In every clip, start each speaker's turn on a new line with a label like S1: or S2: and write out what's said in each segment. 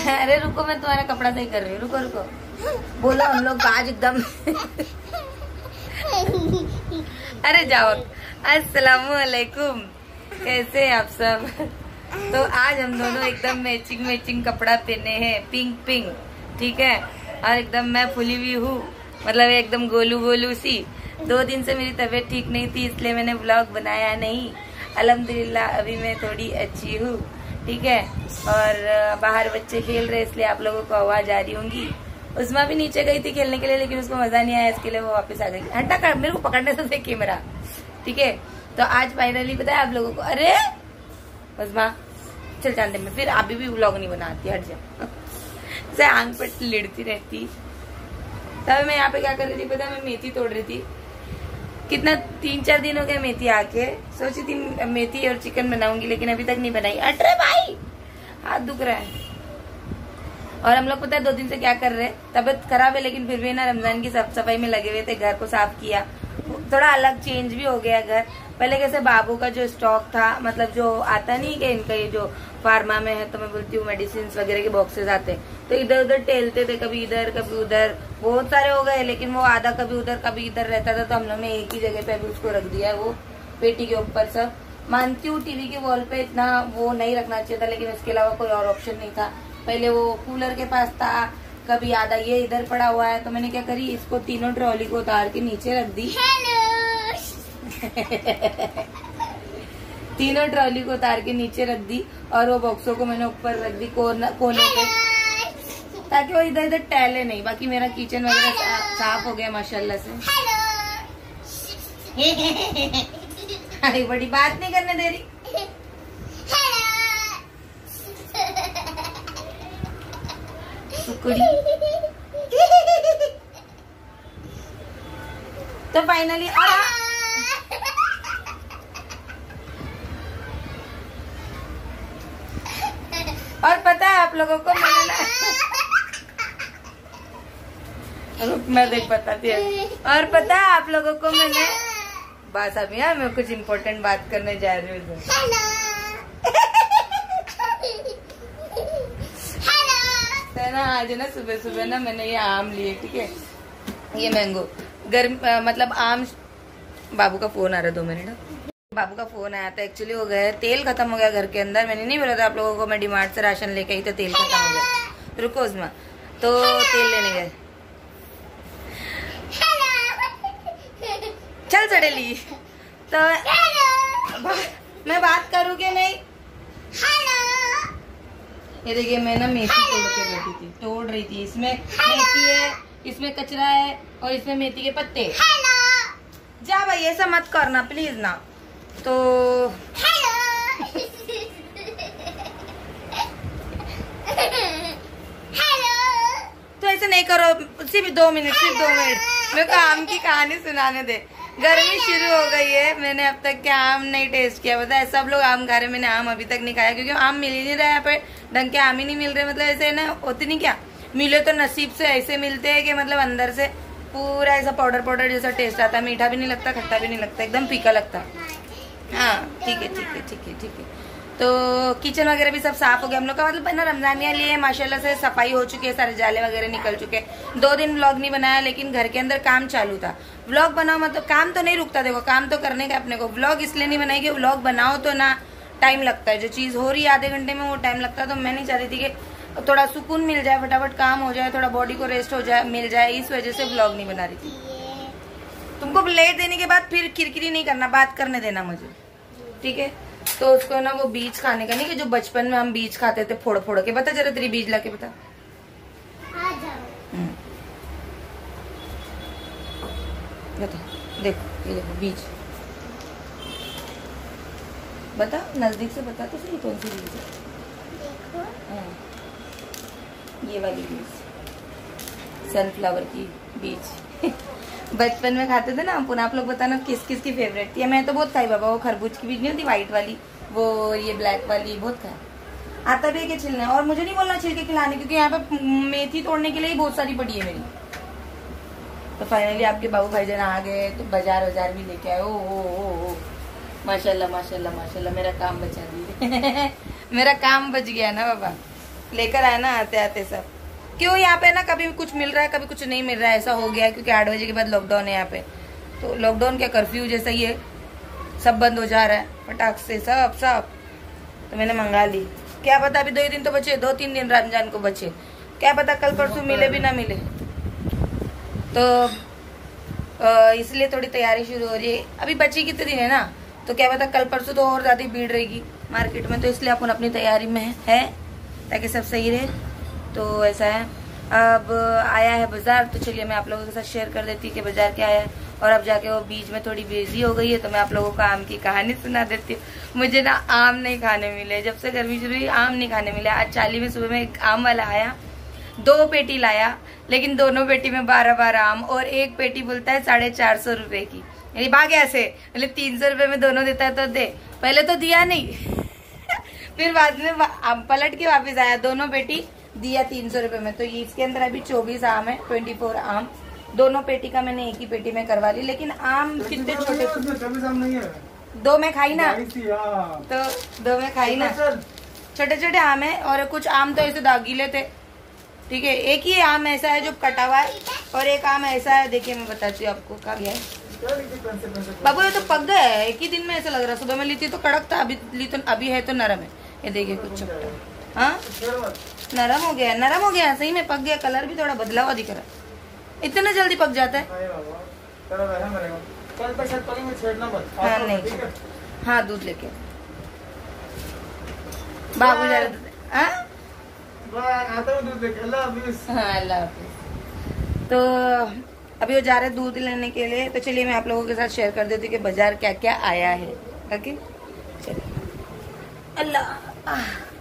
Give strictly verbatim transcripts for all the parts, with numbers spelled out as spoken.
S1: अरे रुको, मैं तुम्हारा कपड़ा सही कर रही हूँ, रुको रुको। बोलो हम लोग आज एकदम अरे जाओ। अस्सलामुअलैकुम, कैसे हैं आप सब? तो आज हम दोनों एकदम मैचिंग मैचिंग कपड़ा पहने हैं, पिंक पिंक, ठीक है। और एकदम मैं फुली हुई हूँ, मतलब एकदम गोलू गोलू सी। दो दिन से मेरी तबीयत ठीक नहीं थी, इसलिए मैंने व्लॉग बनाया नहीं। अल्हम्दुलिल्लाह अभी मैं थोड़ी अच्छी हूँ, ठीक है। और बाहर बच्चे खेल रहे, इसलिए आप लोगों को आवाज आ रही होंगी। उस्मा भी नीचे गई थी खेलने के लिए, लेकिन उसको मजा नहीं आया, इसके लिए वो वापस आ गई। हटा कर, मेरे को पकड़ने से कैमरा, ठीक है। तो आज फाइनली पता है आप लोगों को, अरे उस्मा चल जानते में, फिर अभी भी व्लॉग नहीं बनाती, हट जा से आंख पर लिड़ती रहती। तब मैं यहाँ पे क्या कर रही थी पता है, मैं मेथी तोड़ रही थी। कितना तीन चार दिन हो गए मेथी आके, सोची थी मेथी और चिकन बनाऊंगी, लेकिन अभी तक नहीं बनाई। अरे भाई हाथ दुख रहा है। और हम लोग पता है दो दिन से क्या कर रहे हैं, तबीयत खराब है लेकिन फिर भी ना रमजान की साफ सफाई में लगे हुए थे। घर को साफ किया, थोड़ा अलग चेंज भी हो गया घर। पहले कैसे बाबू का जो स्टॉक था, मतलब जो आता नहीं कि इनका ये जो फार्मा में है, तो मैं बोलती हूँ मेडिसिन वगैरह के बॉक्सेस आते, तो इधर उधर टेलते थे, कभी इधर कभी उधर, बहुत सारे हो गए। लेकिन वो आधा कभी उधर कभी इधर रहता था, तो हम लोग ने एक ही जगह पे अभी उसको रख दिया है, वो पेटी के ऊपर सब। मानती हूँ टीवी के वॉल पे इतना वो नहीं रखना चाहिए था, लेकिन इसके अलावा कोई और ऑप्शन नहीं था। पहले वो कूलर के पास था, कभी आधा ये इधर पड़ा हुआ है, तो मैंने क्या करी, इसको तीनों ट्रॉली को उतार के नीचे रख दी। तीनों ट्रॉली को उतार के नीचे रख दी, और वो बॉक्सों को मैंने ऊपर रख दी कोने पे, ताकि वो इधर इधर टहले नहीं। बाकी मेरा किचन वगैरह साफ हो गया माशाल्लाह से। अरे बड़ी बात नहीं करने दे रही। तो फाइनली और पता है आप लोगों को, मैंने ना मैं देख बताती है। और पता है आप लोगों को, मैंने बस अभी यार मैं कुछ इम्पोर्टेंट बात करने जा रही हूँ। तो ना आज ना सुबह सुबह ना मैंने ये आम लिए, ठीक है, ये मैंगो गर्म, मतलब आम। बाबू का फोन आ रहा है, दो मिनट। बाबू का फोन आया था, एक्चुअली हो गया तेल खत्म हो गया घर के अंदर। मैंने नहीं बोला था आप लोगों को, मैं डिमार्ट से राशन लेके आई तो तेल खत्म हो गया। रुको उसमें, तो तेल लेने गए। चल चढ़ेली, तो मैं बात करूँ कि नहीं? ये देखिए मैं ना मेथी तोड़ के बैठी थी, तोड़ रही थी। इसमें मेथी है, इसमें कचरा है, और इसमें मेथी के पत्ते। जा भाई ऐसा मत करना प्लीज ना। तो तो ऐसे नहीं करो, सिर्फ दो मिनट सिर्फ दो मिनट मेरे को आम की कहानी सुनाने दे। गर्मी शुरू हो गई है, मैंने अब तक क्या आम नहीं टेस्ट किया, पता है। सब लोग आम खा रहे, मैंने आम अभी तक नहीं खाया, क्योंकि आम मिल ही नहीं रहा है यहाँ पे। ढंग के आम ही नहीं मिल रहे, मतलब ऐसे ना होती नहीं, क्या मिले तो नसीब से ऐसे मिलते हैं कि मतलब अंदर से पूरा ऐसा पाउडर पाउडर जैसा टेस्ट आता है। मीठा भी नहीं लगता, खट्टा भी नहीं लगता, एकदम फीका लगता। हाँ ठीक है ठीक है ठीक है ठीक है। तो किचन वगैरह भी सब साफ हो गया हम लोग का, मतलब ना रमजानिया लिए माशाल्लाह से सफाई हो चुकी है, सारे जाले वगैरह निकल चुके हैं। दो दिन व्लॉग नहीं बनाया, लेकिन घर के अंदर काम चालू था। व्लॉग बनाओ मतलब काम तो नहीं रुकता, देखो काम तो करने का अपने को। व्लॉग इसलिए नहीं बनाई कि व्लॉग बनाओ तो ना टाइम लगता है, जो चीज हो रही है आधे घंटे में वो टाइम लगता है। तो मैं नहीं चाहती थी कि थोड़ा सुकून मिल जाए, फटाफट काम हो जाए, थोड़ा बॉडी को रेस्ट हो जाए, मिल जाए, इस वजह से व्लॉग नहीं बना रही थी। तुमको लेट देने के बाद फिर किरकिरी नहीं करना, बात करने देना मुझे, ठीक है। तो उसको ना वो बीज खाने का नहीं, कि जो बचपन में हम बीज खाते थे फोड़ फोड़ के। बता जरा तेरी बीज लाके बता। बता, देखो ये देखो बीज, बता नजदीक से बता तो सही कौन सी बीज है। देखो ये वाली बीज, सनफ्लावर की बीज। बचपन में खाते थे ना अपन। आप लोग बताना किस किस की फेवरेट थी। मैं तो बहुत खाई बाबा, वो खरबूज की बीज नहीं होती व्हाइट वाली, वो ये ब्लैक वाली बहुत खाई। आता भी है कि छिलने, और मुझे नहीं बोलना छिल के खिलाने, क्योंकि यहाँ पे मेथी तोड़ने के लिए ही बहुत सारी पड़ी है मेरी। तो फाइनली आपके बाबू भाईजान आ गए, तो बाजार बाजार भी लेके आए। ओ ओ ओ ओ माशाल्लाह माशाल्लाह माशाल्लाह, मेरा काम बचा दिए। मेरा काम बच गया ना बाबा, लेकर आए ना आते आते सब। क्यों यहाँ पे ना कभी कुछ मिल रहा है कभी कुछ नहीं मिल रहा है, ऐसा हो गया है क्योंकि आठ बजे के बाद लॉकडाउन है यहाँ पे। तो लॉकडाउन क्या कर्फ्यू जैसा ही है, सब बंद हो जा रहा है फटाक से सब सब। तो मैंने मंगा ली, क्या पता अभी दो ही दिन तो बचे, दो तीन दिन रमजान को बचे, क्या पता कल परसों मिले भी ना मिले। तो इसलिए थोड़ी तैयारी शुरू हो रही है। अभी बची कितने दिन है ना, तो क्या पता कल परसों तो और ज़्यादा भीड़ रहेगी मार्केट में। तो इसलिए अपन अपनी तैयारी में है ताकि सब सही रहे। तो ऐसा है, अब आया है बाजार, तो चलिए मैं आप लोगों के साथ शेयर कर देती हूँ कि बाजार क्या है। और अब जाके वो बीच में थोड़ी बिजी हो गई है, तो मैं आप लोगों को आम की कहानी सुना देती हूँ। मुझे ना आम नहीं खाने मिले, जब से गर्मी शुरू हुई आम नहीं खाने मिले। आज चाली में सुबह में एक आम वाला आया, दो पेटी लाया, लेकिन दोनों पेटी में बारह बारह आम, और एक पेटी बोलता है साढ़े चार सौ रुपए की। यानी भाग ऐसे मतलब तीन सौ रुपए में दोनों देता है तो दे, पहले तो दिया नहीं फिर बाद में पलट के वापस आया, दोनों पेटी दिया तीन सौ रुपए में। तो ये इसके अंदर अभी चौबीस आम है, ट्वेंटी फोर आम। दोनों पेटी का मैंने एक ही पेटी में करवा ली, लेकिन आम कितने छोटे, दो में खाई ना, तो दो में खाई ना, छोटे छोटे आम है। और कुछ आम तो ऐसे दागीले थे, ठीक है। एक ही आम ऐसा है जो कटा हुआ है, और एक आम ऐसा है, देखिए मैं बताती हूँ आपको कहा गया है। बाबू ये तो पक गया है, एक ही दिन में ऐसा लग रहा है। सुबह में ली थी तो कड़क था, अभी ली तो अभी है तो नरम है। ये देखिए कुछ चपटा, हाँ नरम हो गया, नरम हो गया, सही में पक गया। कलर भी थोड़ा बदला हुआ दिख रहा है, इतना जल्दी पक जाता है। हाँ नहीं, हाँ दूध लेके बाबू जा रहे, हाँ अल्लाह हाफिज। तो अभी वो जा रहे दूध लेने के लिए, तो चलिए मैं आप लोगों के साथ शेयर कर देती हूँ कि बाजार क्या क्या आया है। ओके चलिए, अल्लाह।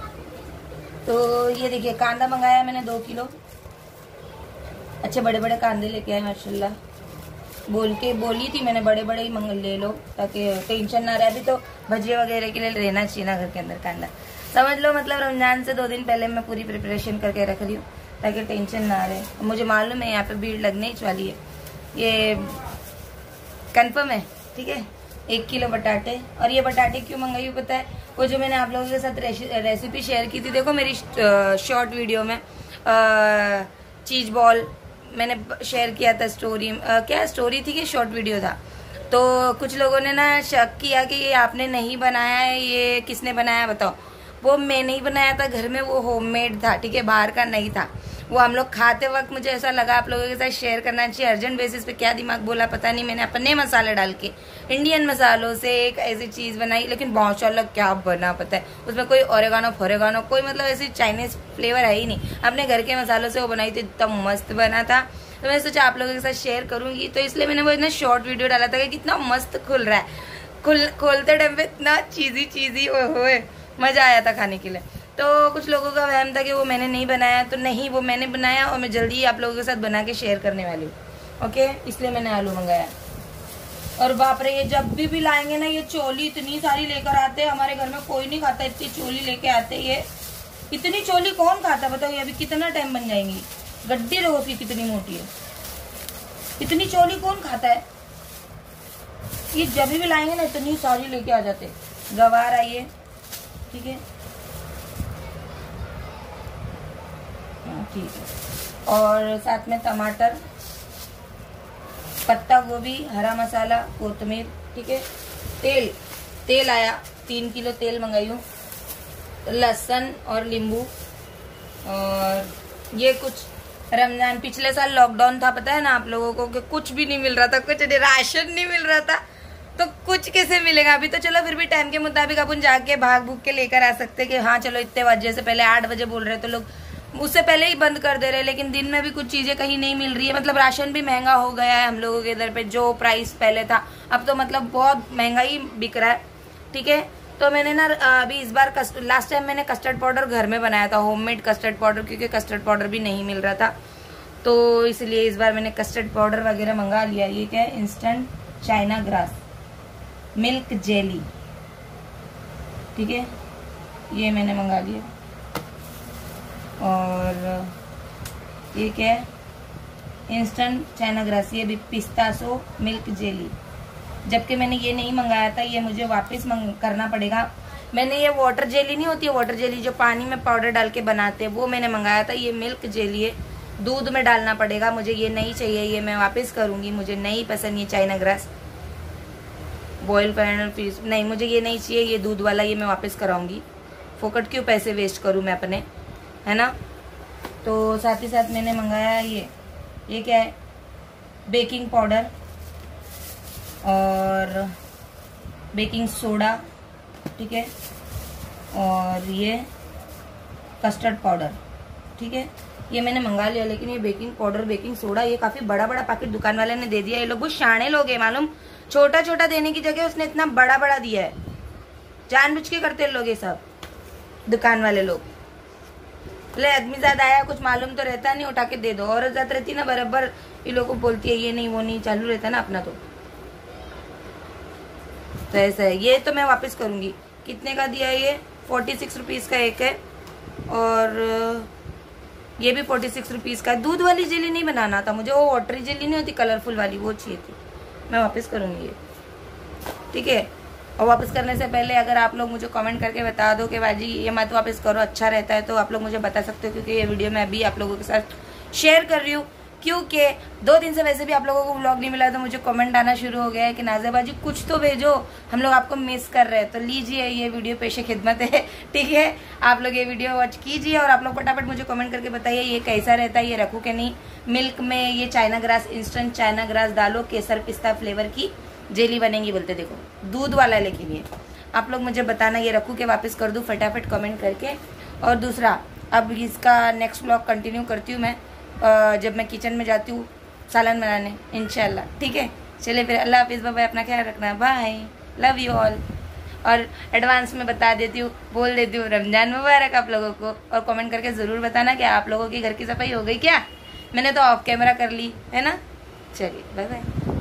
S1: तो ये देखिए कांदा मंगाया मैंने दो किलो, अच्छे बड़े बड़े कांदे लेके आए माशाल्लाह। बोल के बोली थी मैंने बड़े बड़े ही मंग ले लो ताकि टेंशन ना रहे। अभी तो भजिए वगैरह के लिए रहना चाहिए ना घर के अंदर कांदा, समझ लो। मतलब रमजान से दो दिन पहले मैं पूरी प्रिपरेशन करके रख रही हूँ ताकि टेंशन ना रहे। मुझे मालूम है यहाँ पे भीड़ लगने ही वाली है, ये कंफर्म है, ठीक है। एक किलो बटाटे, और ये बटाटे क्यों मंगाई हूँ पता है, वो जो मैंने आप लोगों के साथ रेसिपी शेयर की थी, देखो मेरी शॉर्ट वीडियो में चीज बॉल मैंने शेयर किया था स्टोरी, आ, क्या स्टोरी थी कि शॉर्ट वीडियो था। तो कुछ लोगों ने ना शक किया कि ये आपने नहीं बनाया है, ये किसने बनाया बताओ। वो मैं नहीं बनाया था घर में, वो होममेड था, ठीक है, बाहर का नहीं था। वो हम लोग खाते वक्त मुझे ऐसा लगा आप लोगों के साथ शेयर करना चाहिए अर्जेंट बेसिस पे। क्या दिमाग बोला पता नहीं, मैंने अपने मसाले डाल के इंडियन मसालों से एक ऐसी चीज बनाई, लेकिन माशाल्लाह क्या बना पता है। उसमें कोई ओरेगानो फोरेगानो कोई मतलब ऐसी चाइनीज फ्लेवर है ही नहीं, अपने घर के मसालों से वो बनाई थी, इतना मस्त बना था। तो मैंने सोचा आप लोगों के साथ शेयर करूंगी, तो इसलिए मैंने वो इतना शॉर्ट वीडियो डाला था कि कितना मस्त खुल रहा है, खुल खोलते टाइम पे इतना चीजी चीजी ओए मजा आया था खाने के लिए। तो कुछ लोगों का वहम था कि वो मैंने नहीं बनाया, तो नहीं, वो मैंने बनाया और मैं जल्दी ही आप लोगों के साथ बना के शेयर करने वाली हूँ। ओके, इसलिए मैंने आलू मंगाया। और बाप रे, ये जब भी भी लाएंगे ना ये चोली इतनी सारी लेकर आते हैं, हमारे घर में कोई नहीं खाता इतनी चोली लेके आते। ये इतनी चोली कौन खाता बताओ, ये अभी कितना टाइम बन जाएंगी। गड्डी रोज की कितनी मोटी है, इतनी चोली कौन खाता है। ये जब भी लाएंगे ना इतनी सारी लेके आ जाते। गवार आइए, ठीक है, ठीक है। और साथ में टमाटर, पत्ता गोभी, हरा मसाला, कोतमीर, ठीक है। तेल तेल आया, तीन किलो तेल मंगाई हूँ, लहसुन और नींबू। और ये कुछ रमजान पिछले साल लॉकडाउन था पता है ना आप लोगों को, कि कुछ भी नहीं मिल रहा था, कुछ नहीं, राशन नहीं मिल रहा था, तो कुछ कैसे मिलेगा। अभी तो चलो फिर भी टाइम के मुताबिक अपन जाके भाग भूग के लेकर आ सकते कि हाँ चलो इतने बजे से पहले, आठ बजे बोल रहे तो लोग उससे पहले ही बंद कर दे रहे। लेकिन दिन में भी कुछ चीजें कहीं नहीं मिल रही है, मतलब राशन भी महंगा हो गया है हम लोगों के इधर पे। जो प्राइस पहले था अब तो मतलब बहुत महंगा ही बिक रहा है, ठीक है। तो मैंने ना अभी इस बार लास्ट टाइम मैंने कस्टर्ड पाउडर घर में बनाया था, होममेड कस्टर्ड पाउडर, क्योंकि कस्टर्ड पाउडर भी नहीं मिल रहा था, तो इसलिए इस बार मैंने कस्टर्ड पाउडर वगैरह मंगा लिया। ये क्या है, instant China grass milk jelly, ठीक है, ये मैंने मंगा लिया। और ये क्या है, इंस्टेंट चाइना ग्रास, ये भी पिस्तासो मिल्क जेली, जबकि मैंने ये नहीं मंगाया था, ये मुझे वापस मंग करना पड़ेगा मैंने ये वाटर जेली नहीं होती है, वाटर जेली जो पानी में पाउडर डाल के बनाते हैं, वो मैंने मंगाया था। ये मिल्क जेली है, दूध में डालना पड़ेगा। मुझे ये नहीं चाहिए, ये मैं वापस करूंगी। मुझे नहीं पसंद ये China grass boil panel piece, नहीं मुझे ये नहीं चाहिए। ये दूध वाला ये मैं वापस कराऊंगी। फोकट क्यों पैसे वेस्ट करूं मैं अपने, है ना। तो साथ ही साथ मैंने मंगाया ये ये क्या है, बेकिंग पाउडर और बेकिंग सोडा, ठीक है, और ये कस्टर्ड पाउडर, ठीक है। ये मैंने मंगा लिया। लेकिन ये बेकिंग पाउडर, बेकिंग सोडा, ये काफी बड़ा बड़ा पैकेट दुकान वाले ने दे दिया। ये लोग बहुत शाणे लोग हैं मालूम। छोटा छोटा देने की जगह उसने इतना बड़ा बड़ा दिया है। जानबूझ के करते लोग ये सब, दुकान वाले लोग। बोले आदमी ज्यादा आया, कुछ मालूम तो रहता नहीं, उठा के दे दो। औरत ज्यादा रहती ना, बराबर ये लोग को बोलती है ये नहीं वो नहीं, चालू रहता ना अपना। तो तो ऐसा है। ये तो मैं वापस करूंगी। कितने का दिया है ये? फोर्टी सिक्स रुपीज का एक है, और ये भी फोर्टी सिक्स रुपीज का। दूध वाली जेली नहीं बनाना था मुझे, वो वाटरी जेली नहीं होती कलरफुल वाली, वो चाहिए थी। मैं वापस करूंगी ये, ठीक है। और वापस करने से पहले अगर आप लोग मुझे कमेंट करके बता दो कि बाजी ये मत वापस करो, अच्छा रहता है, तो आप लोग मुझे बता सकते हो। क्योंकि ये वीडियो मैं अभी आप लोगों के साथ शेयर कर रही हूँ, क्योंकि दो दिन से वैसे भी आप लोगों को व्लॉग नहीं मिला, तो मुझे कमेंट आना शुरू हो गया है कि नाज़िया बाजी कुछ तो भेजो, हम लोग आपको मिस कर रहे हैं। तो लीजिए, ये वीडियो पेशे खिदमत है, ठीक है। आप लोग ये वीडियो वॉच कीजिए और आप लोग फटाफट मुझे कमेंट करके बताइए ये कैसा रहता है, ये रखूँ कि नहीं। मिल्क में ये China grass, instant China grass डालो, केसर पिस्ता फ्लेवर की जेली बनेगी बोलते। देखो दूध वाला है, लेकिन ये आप लोग मुझे बताना ये रखूँ कि वापस कर दूँ, फटाफट कमेंट करके। और दूसरा, अब इसका नेक्स्ट व्लॉग कंटिन्यू करती हूँ मैं जब मैं किचन में जाती हूँ सालन बनाने, इंशाल्लाह, ठीक है। चलिए फिर, अल्लाह हाफिज़, बाय, अपना ख्याल रखना, बाय, लव यू ऑल। और एडवांस में बता देती हूँ, बोल देती हूँ, रमजान मुबारक आप लोगों को। और कमेंट करके ज़रूर बताना कि आप लोगों की घर की सफाई हो गई क्या। मैंने तो ऑफ कैमरा कर ली है ना। चलिए बाय बाय।